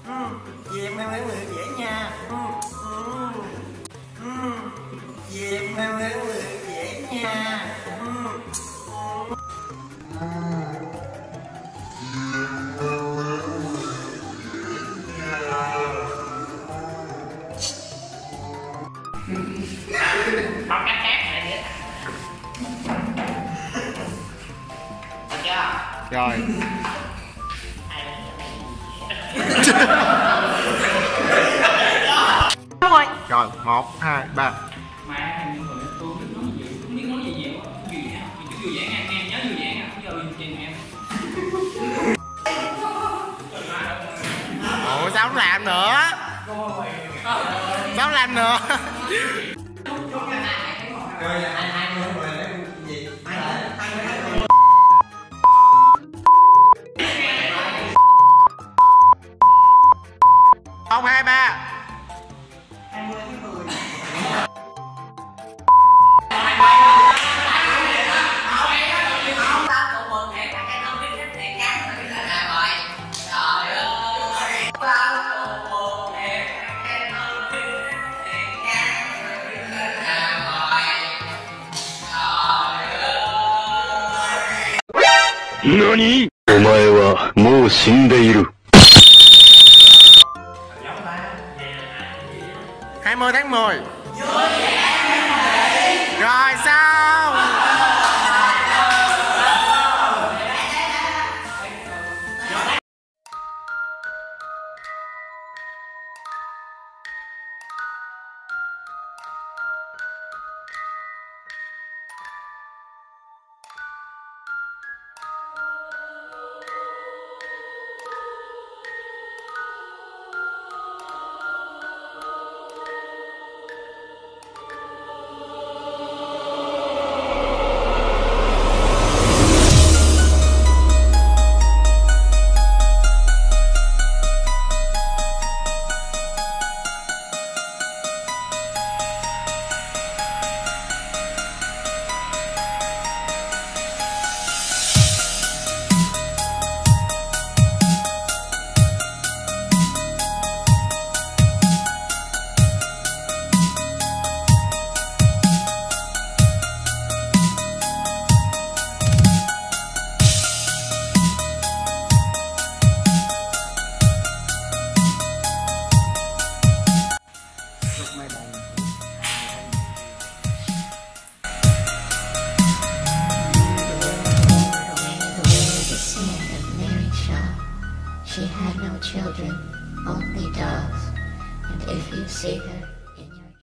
Vì em leo leo dễ nha. Vì em leo leo dễ nha. Học cách khác này nữa. Được chưa? Rồi. Rồi, 1, 2, 3. Mà những người tôi không biết nói gì nhiều, không vui vẻ, vui vẻ nha, em nhớ vui vẻ nha, không giờ chuyện em. Ủa sao không làm nữa? Sao không làm nữa? Rồi ai mua rồi lấy gì? Không, 2, 3. 20 tháng 10. NANI?お前はもう死んでいる。 20 tháng 10. Rồi sao? She had no children, only dogs, and if you see her,